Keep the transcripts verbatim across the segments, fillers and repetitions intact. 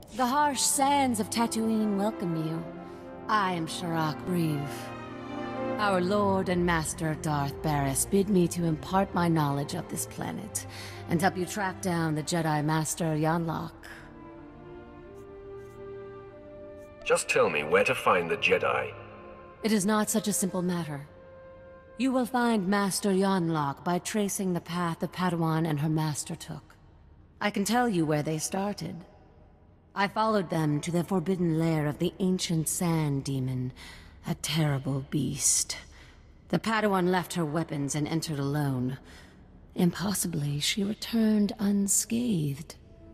The harsh sands of Tatooine welcome you. I am Sharak Reeve. Our Lord and Master Darth Baras bid me to impart my knowledge of this planet and help you track down the Jedi Master Yanlok. Just tell me where to find the Jedi. It is not such a simple matter. You will find Master Yanlok by tracing the path the Padawan and her master took. I can tell you where they started. I followed them to the forbidden lair of the ancient Sand Demon, a terrible beast. The Padawan left her weapons and entered alone. Impossibly, she returned unscathed.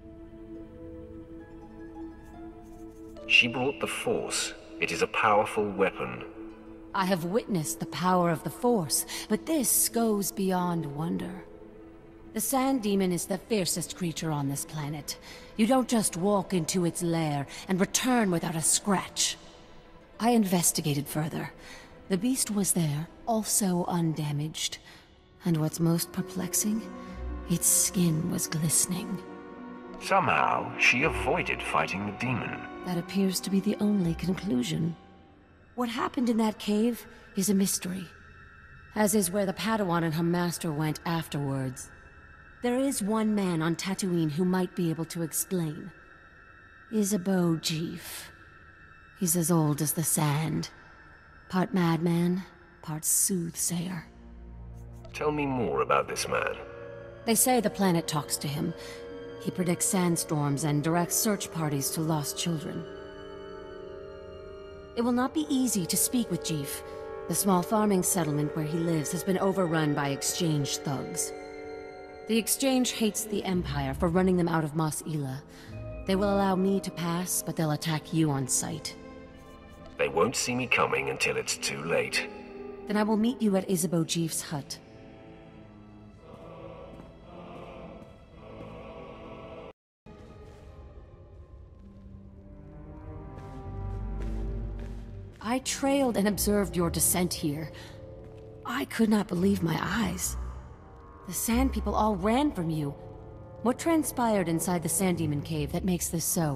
She brought the Force. It is a powerful weapon. I have witnessed the power of the Force, but this goes beyond wonder. The Sand Demon is the fiercest creature on this planet. You don't just walk into its lair and return without a scratch. I investigated further. The beast was there, also undamaged. And what's most perplexing? Its skin was glistening. Somehow, she avoided fighting the demon. That appears to be the only conclusion. What happened in that cave is a mystery, as is where the Padawan and her master went afterwards. There is one man on Tatooine who might be able to explain. Isabeau Jeef. He's as old as the sand. Part madman, part soothsayer. Tell me more about this man. They say the planet talks to him. He predicts sandstorms and directs search parties to lost children. It will not be easy to speak with Jeef. The small farming settlement where he lives has been overrun by Exchange thugs. The Exchange hates the Empire for running them out of Mos Ela. They will allow me to pass, but they'll attack you on sight. They won't see me coming until it's too late. Then I will meet you at Isabeau Jeef's hut. I trailed and observed your descent here. I could not believe my eyes. The Sand People all ran from you. What transpired inside the Sand Demon cave that makes this so?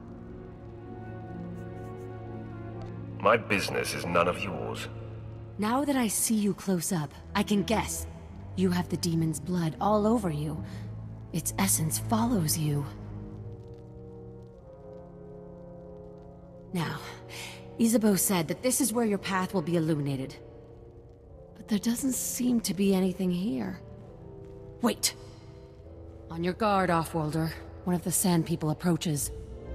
My business is none of yours. Now that I see you close up, I can guess. You have the demon's blood all over you. Its essence follows you. Now, Isabeau said that this is where your path will be illuminated. But there doesn't seem to be anything here. Wait! On your guard, Offworlder. One of the Sand People approaches.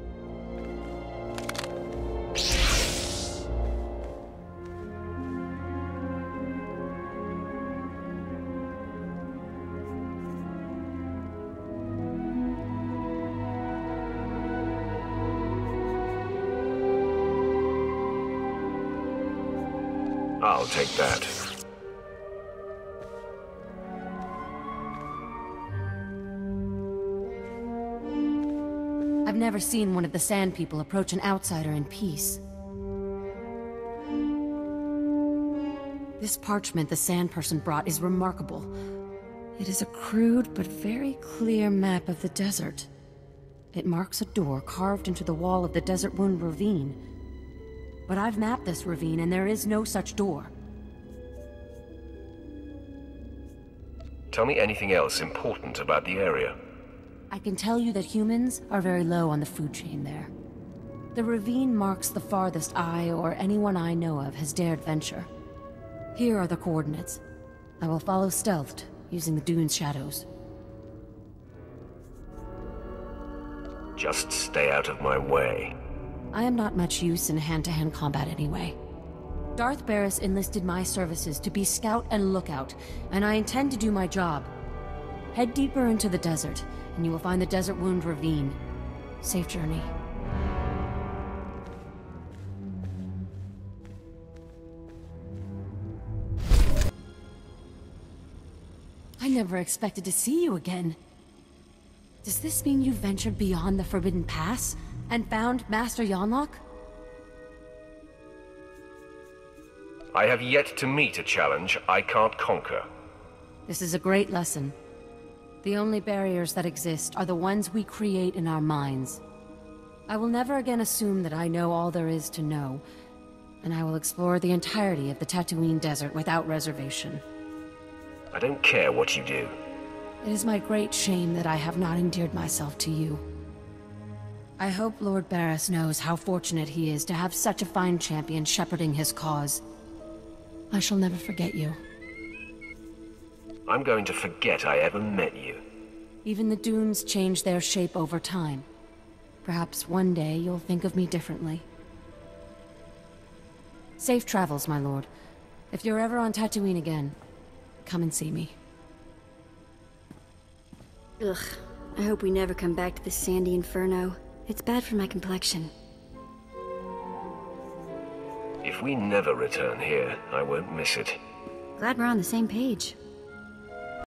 I'll take that. I've never seen one of the Sand People approach an outsider in peace. This parchment the Sand Person brought is remarkable. It is a crude but very clear map of the desert. It marks a door carved into the wall of the Desert Wound Ravine. But I've mapped this ravine and there is no such door. Tell me anything else important about the area. I can tell you that humans are very low on the food chain there. The ravine marks the farthest I or anyone I know of has dared venture. Here are the coordinates. I will follow stealthed, using the dune's shadows. Just stay out of my way. I am not much use in hand-to-hand combat anyway. Darth Baras enlisted my services to be scout and lookout, and I intend to do my job. Head deeper into the desert, and you will find the Desert Wound Ravine. Safe journey. I never expected to see you again. Does this mean you ventured beyond the Forbidden Pass and found Master Yanlok? I have yet to meet a challenge I can't conquer. This is a great lesson. The only barriers that exist are the ones we create in our minds. I will never again assume that I know all there is to know, and I will explore the entirety of the Tatooine Desert without reservation. I don't care what you do. It is my great shame that I have not endeared myself to you. I hope Lord Barris knows how fortunate he is to have such a fine champion shepherding his cause. I shall never forget you. I'm going to forget I ever met you. Even the dunes change their shape over time. Perhaps one day you'll think of me differently. Safe travels, my lord. If you're ever on Tatooine again, come and see me. Ugh, I hope we never come back to this sandy inferno. It's bad for my complexion. If we never return here, I won't miss it. Glad we're on the same page.